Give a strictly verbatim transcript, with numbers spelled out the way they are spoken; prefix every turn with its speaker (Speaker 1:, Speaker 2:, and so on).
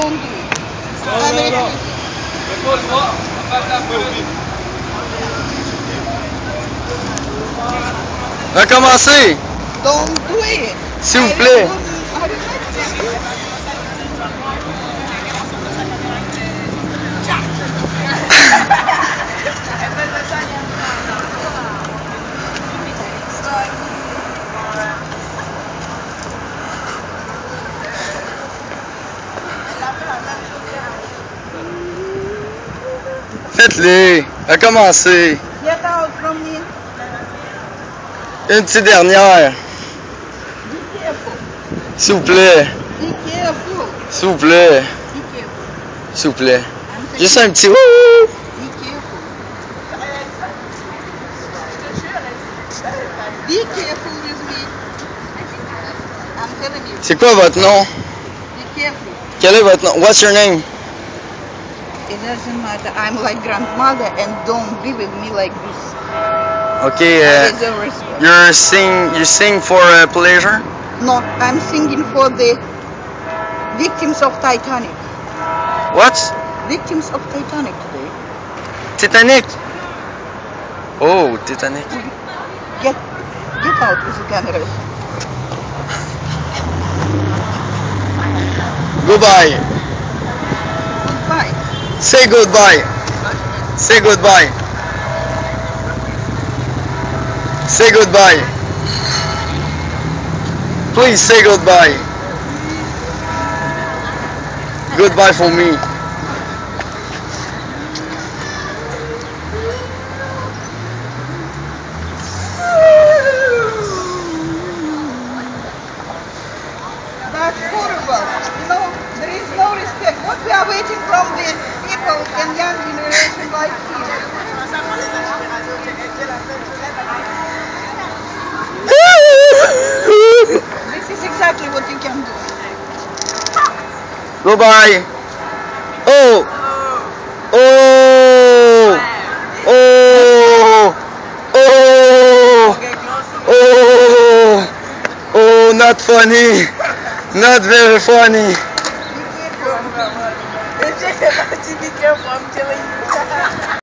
Speaker 1: don't do it.
Speaker 2: Non,
Speaker 1: I'm
Speaker 2: non, non.
Speaker 1: refusing.
Speaker 2: Mais Paul, toi, on va faire un peu vite.
Speaker 3: Recommencez,
Speaker 1: Don't do it.
Speaker 3: s'il vous
Speaker 1: I
Speaker 3: plaît.
Speaker 1: don't- I don't-
Speaker 3: Faites-les. Recommencez.
Speaker 1: Get out from me.
Speaker 3: Une petite dernière.
Speaker 1: Be careful.
Speaker 3: S'il vous plaît.
Speaker 1: Be careful.
Speaker 3: S'il vous plaît.
Speaker 1: Be careful.
Speaker 3: S'il vous plaît.
Speaker 1: I'm saying
Speaker 3: Juste un petit wouh.
Speaker 1: be careful. Be careful with me. I'm telling you.
Speaker 3: C'est quoi votre nom?
Speaker 1: Be careful.
Speaker 3: Quel est votre nom? What's your name?
Speaker 1: It doesn't matter. I'm like grandmother and don't be with me like this.
Speaker 3: Okay,
Speaker 1: I
Speaker 3: uh,
Speaker 1: deserve respect.
Speaker 3: you're sing you sing for uh, pleasure?
Speaker 1: No, I'm singing for the victims of Titanic.
Speaker 3: What?
Speaker 1: Victims of Titanic today.
Speaker 3: Titanic. Oh, Titanic.
Speaker 1: Get get out with the camera.
Speaker 3: Goodbye.
Speaker 1: Bye.
Speaker 3: Say goodbye. Say goodbye. Say goodbye. Please say goodbye. Goodbye for me.
Speaker 1: That's horrible. You know, there is no respect. What we are waiting from the people and young generation like you. This is exactly what you can do.
Speaker 3: Goodbye. Oh. Oh. Oh. Oh. Oh. Oh, not funny. Not very funny.
Speaker 1: Be careful.
Speaker 4: Be careful, I'm telling you.